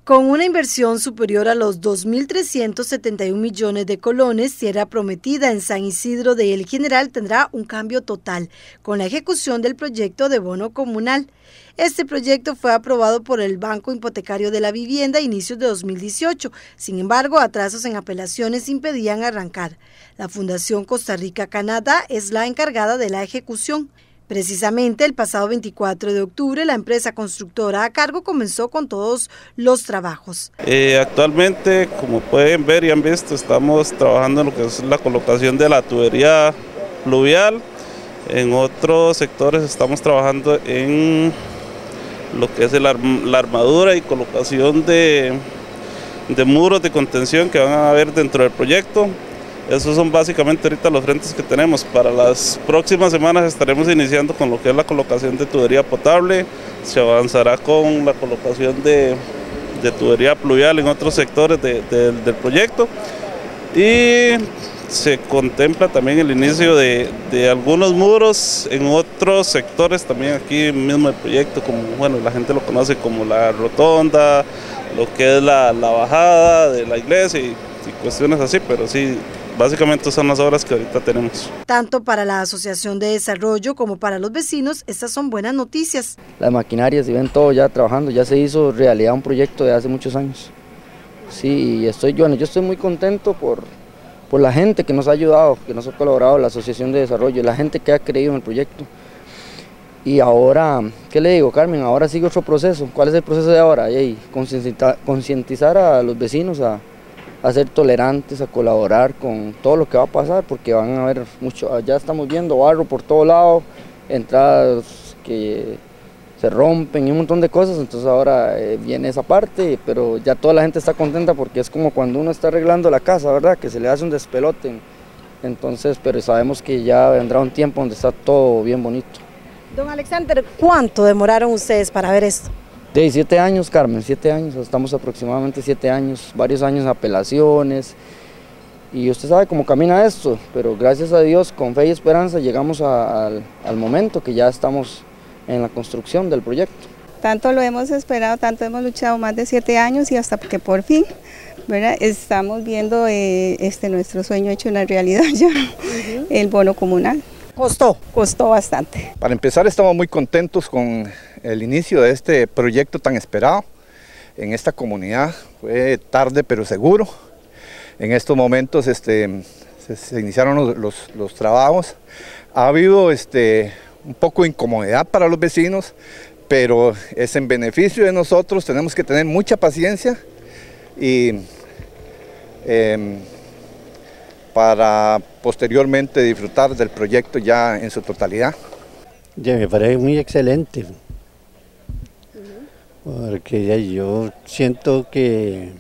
Con una inversión superior a los 2.371 millones de colones, Tierra Prometida en San Isidro de El General tendrá un cambio total con la ejecución del proyecto de bono comunal. Este proyecto fue aprobado por el Banco Hipotecario de la Vivienda a inicios de 2018. Sin embargo, atrasos en apelaciones impedían arrancar. La Fundación Costa Rica-Canadá es la encargada de la ejecución. Precisamente el pasado 24 de octubre, la empresa constructora a cargo comenzó con todos los trabajos. Actualmente, como pueden ver y han visto, estamos trabajando en lo que es la colocación de la tubería pluvial. En otros sectores estamos trabajando en lo que es la armadura y colocación de muros de contención que van a haber dentro del proyecto. Esos son básicamente ahorita los frentes que tenemos. Para las próximas semanas estaremos iniciando con lo que es la colocación de tubería potable, se avanzará con la colocación de tubería pluvial en otros sectores del proyecto y se contempla también el inicio de algunos muros en otros sectores también aquí mismo del proyecto, como bueno, la gente lo conoce como la rotonda, lo que es la bajada de la iglesia y cuestiones así, pero sí, básicamente son las obras que ahorita tenemos. Tanto para la Asociación de Desarrollo como para los vecinos, estas son buenas noticias. Las maquinarias, si ven todo ya trabajando, ya se hizo realidad un proyecto de hace muchos años. Sí, yo estoy muy contento por la gente que nos ha ayudado, que nos ha colaborado, la Asociación de Desarrollo, la gente que ha creído en el proyecto. Y ahora, ¿qué le digo, Carmen? Ahora sigue otro proceso. ¿Cuál es el proceso de ahora? Concientizar a los vecinos a ser tolerantes, a colaborar con todo lo que va a pasar, porque van a haber mucho, ya estamos viendo barro por todo lado, entradas que se rompen y un montón de cosas, entonces ahora viene esa parte, pero ya toda la gente está contenta porque es como cuando uno está arreglando la casa, ¿verdad? Que se le hace un despelote, entonces, pero sabemos que ya vendrá un tiempo donde está todo bien bonito. Don Alexander, ¿cuánto demoraron ustedes para ver esto? De 7 años, Carmen, 7 años, estamos aproximadamente 7 años, varios años en apelaciones, y usted sabe cómo camina esto, pero gracias a Dios, con fe y esperanza, llegamos al momento que ya estamos en la construcción del proyecto. Tanto lo hemos esperado, tanto hemos luchado más de 7 años y hasta que por fin, ¿verdad? Estamos viendo nuestro sueño hecho una realidad ya, el bono comunal. ¿Costó? Costó bastante. Para empezar, estamos muy contentos con el inicio de este proyecto tan esperado en esta comunidad. Fue tarde pero seguro. En estos momentos se iniciaron los trabajos. Ha habido un poco de incomodidad para los vecinos, pero es en beneficio de nosotros. Tenemos que tener mucha paciencia y para posteriormente disfrutar del proyecto ya en su totalidad. Ya me parece muy excelente, porque ya yo siento que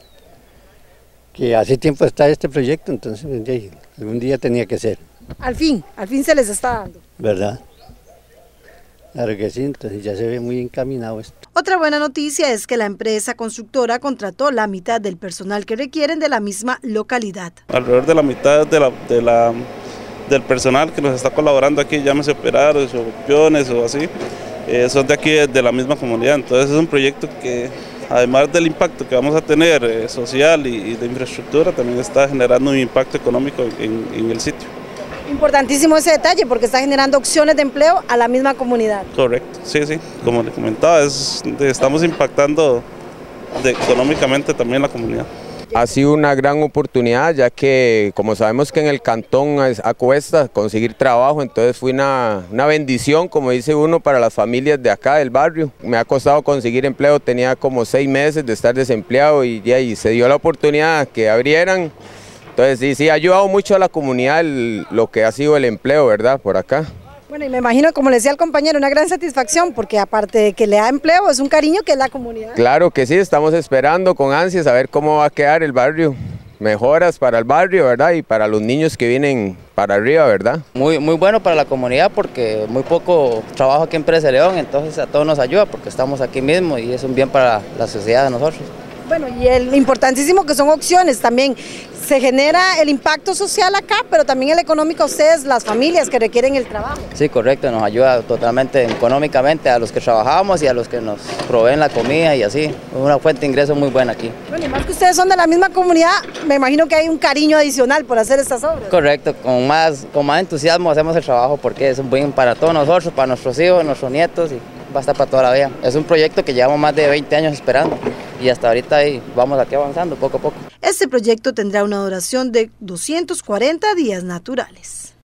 hace tiempo está este proyecto, entonces ya, algún día tenía que ser. Al fin se les está dando. ¿Verdad? Claro que sí, entonces ya se ve muy encaminado esto. Otra buena noticia es que la empresa constructora contrató la mitad del personal que requieren de la misma localidad. Alrededor de la mitad del personal que nos está colaborando aquí, llámese operarios o peones o así, son de aquí, de la misma comunidad. Entonces es un proyecto que, además del impacto que vamos a tener social y de infraestructura, también está generando un impacto económico en el sitio. Importantísimo ese detalle porque está generando opciones de empleo a la misma comunidad. Correcto, sí, como le comentaba, estamos impactando económicamente también la comunidad. Ha sido una gran oportunidad, ya que como sabemos que en el cantón cuesta conseguir trabajo, entonces fue una bendición, como dice uno, para las familias de acá del barrio. Me ha costado conseguir empleo, tenía como 6 meses de estar desempleado y se dio la oportunidad que abrieran. Entonces sí, ha ayudado mucho a la comunidad lo que ha sido el empleo, ¿verdad? Por acá. Bueno, y me imagino, como le decía el compañero, una gran satisfacción, porque aparte de que le da empleo, es un cariño que es la comunidad. Claro que sí, estamos esperando con ansias a ver cómo va a quedar el barrio. Mejoras para el barrio, ¿verdad? Y para los niños que vienen para arriba, ¿verdad? Muy bueno para la comunidad porque muy poco trabajo aquí en Presa de León, entonces a todos nos ayuda porque estamos aquí mismo y es un bien para la sociedad de nosotros. Bueno, y el importantísimo que son opciones también. Se genera el impacto social acá, pero también el económico a ustedes, las familias que requieren el trabajo. Sí, correcto, nos ayuda totalmente económicamente a los que trabajamos y a los que nos proveen la comida y así. Es una fuente de ingreso muy buena aquí. Bueno, y más que ustedes son de la misma comunidad, me imagino que hay un cariño adicional por hacer estas obras. Correcto, con más entusiasmo hacemos el trabajo porque es un buen para todos nosotros, para nuestros hijos, nuestros nietos y va a estar para toda la vida. Es un proyecto que llevamos más de 20 años esperando y hasta ahorita ahí vamos aquí avanzando poco a poco. Este proyecto tendrá una duración de 240 días naturales.